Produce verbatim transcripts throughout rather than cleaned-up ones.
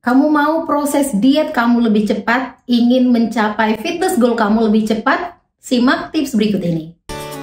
Kamu mau proses diet kamu lebih cepat, ingin mencapai fitness goal kamu lebih cepat? Simak tips berikut ini.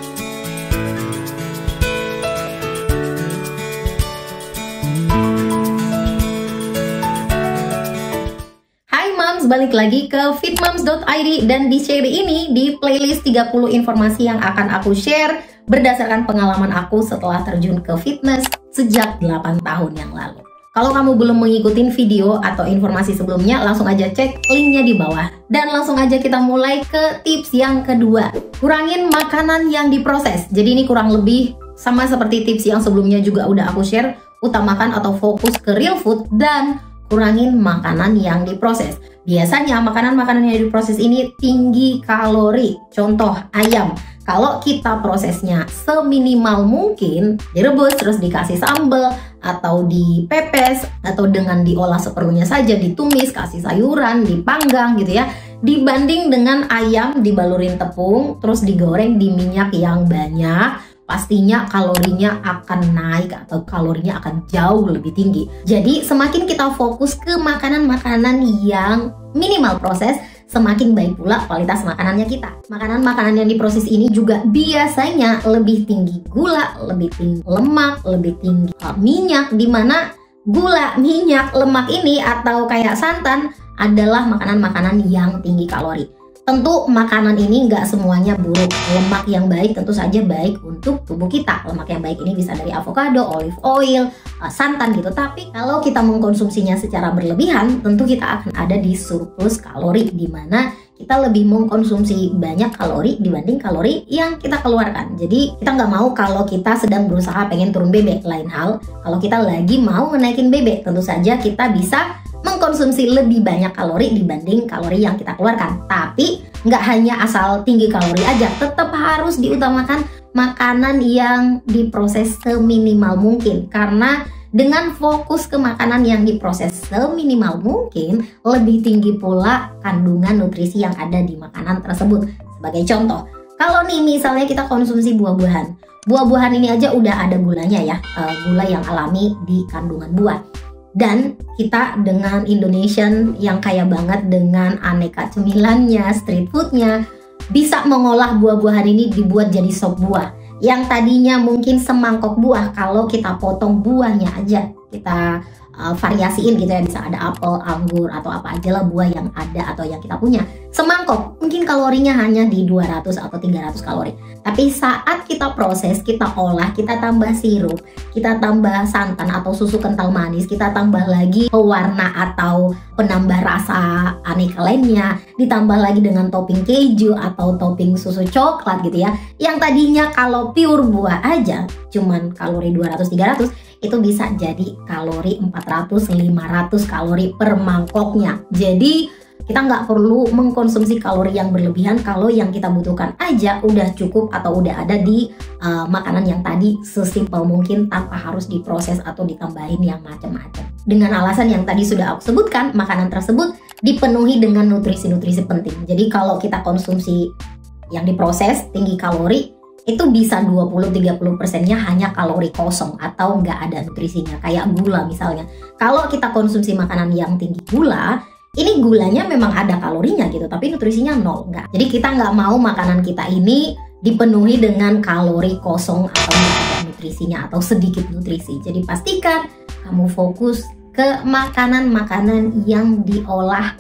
Hai Moms, balik lagi ke fit moms dot i d dan di seri ini di playlist tiga puluh informasi yang akan aku share berdasarkan pengalaman aku setelah terjun ke fitness sejak delapan tahun yang lalu. Kalau kamu belum mengikuti video atau informasi sebelumnya, langsung aja cek linknya di bawah. Dan langsung aja kita mulai ke tips yang kedua. Kurangin makanan yang diproses. Jadi ini kurang lebih sama seperti tips yang sebelumnya juga udah aku share. Utamakan atau fokus ke real food dan kurangin makanan yang diproses. Biasanya makanan-makanan yang diproses ini tinggi kalori. Contoh ayam. Kalau kita prosesnya seminimal mungkin, direbus terus dikasih sambal atau dipepes atau dengan diolah seperlunya saja, ditumis, kasih sayuran, dipanggang gitu ya. Dibanding dengan ayam dibalurin tepung terus digoreng di minyak yang banyak, pastinya kalorinya akan naik atau kalorinya akan jauh lebih tinggi. Jadi semakin kita fokus ke makanan-makanan yang minimal proses, semakin baik pula kualitas makanannya kita. Makanan-makanan yang diproses ini juga biasanya lebih tinggi gula, lebih tinggi lemak, lebih tinggi minyak, dimana gula, minyak, lemak ini atau kayak santan adalah makanan-makanan yang tinggi kalori. Tentu makanan ini nggak semuanya buruk. Lemak yang baik tentu saja baik untuk tubuh kita. Lemak yang baik ini bisa dari avocado, olive oil, santan gitu. Tapi kalau kita mengkonsumsinya secara berlebihan, tentu kita akan ada di surplus kalori, di mana kita lebih mengkonsumsi banyak kalori dibanding kalori yang kita keluarkan. Jadi kita nggak mau kalau kita sedang berusaha pengen turun B B. Lain hal, kalau kita lagi mau menaikin B B, tentu saja kita bisa mengkonsumsi lebih banyak kalori dibanding kalori yang kita keluarkan. Tapi nggak hanya asal tinggi kalori aja, tetap harus diutamakan makanan yang diproses seminimal mungkin. Karena dengan fokus ke makanan yang diproses seminimal mungkin, lebih tinggi pula kandungan nutrisi yang ada di makanan tersebut. Sebagai contoh, kalau nih misalnya kita konsumsi buah-buahan, buah-buahan ini aja udah ada gulanya ya, gula yang alami di kandungan buah. Dan kita dengan Indonesian yang kaya banget dengan aneka cemilannya, street foodnya, bisa mengolah buah-buahan ini dibuat jadi sop buah. Yang tadinya mungkin semangkok buah, kalau kita potong buahnya aja, kita uh, variasiin gitu ya, bisa ada apel, anggur, atau apa aja lah buah yang ada atau yang kita punya. Semangkok mungkin kalorinya hanya di dua ratus atau tiga ratus kalori. Tapi saat kita proses, kita olah, kita tambah sirup, kita tambah santan atau susu kental manis, kita tambah lagi pewarna atau penambah rasa aneka lainnya, ditambah lagi dengan topping keju atau topping susu coklat gitu ya. Yang tadinya kalau pure buah aja cuman kalori dua ratus tiga ratus, itu bisa jadi kalori empat ratus lima ratus kalori per mangkoknya. Jadi kita nggak perlu mengkonsumsi kalori yang berlebihan kalau yang kita butuhkan aja udah cukup atau udah ada di uh, makanan yang tadi sesimpel mungkin tanpa harus diproses atau ditambahin yang macam-macam. Dengan alasan yang tadi sudah aku sebutkan, makanan tersebut dipenuhi dengan nutrisi-nutrisi penting. Jadi kalau kita konsumsi yang diproses tinggi kalori, itu bisa dua puluh sampai tiga puluh persennya hanya kalori kosong atau nggak ada nutrisinya, kayak gula misalnya. Kalau kita konsumsi makanan yang tinggi gula, ini gulanya memang ada kalorinya gitu, tapi nutrisinya nol, enggak. Jadi kita nggak mau makanan kita ini dipenuhi dengan kalori kosong atau nggak ada nutrisinya atau sedikit nutrisi. Jadi pastikan kamu fokus ke makanan-makanan yang diolah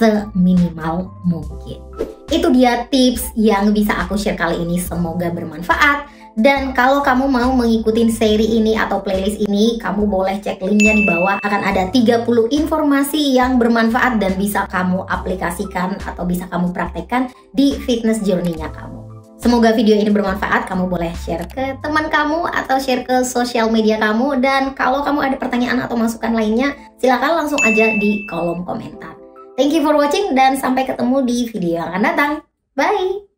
seminimal mungkin. Itu dia tips yang bisa aku share kali ini, semoga bermanfaat. Dan kalau kamu mau mengikuti seri ini atau playlist ini, kamu boleh cek linknya di bawah. Akan ada tiga puluh informasi yang bermanfaat dan bisa kamu aplikasikan atau bisa kamu praktekkan di fitness journey-nya kamu. Semoga video ini bermanfaat, kamu boleh share ke teman kamu atau share ke sosial media kamu. Dan kalau kamu ada pertanyaan atau masukan lainnya, silakan langsung aja di kolom komentar. Thank you for watching dan sampai ketemu di video yang akan datang. Bye!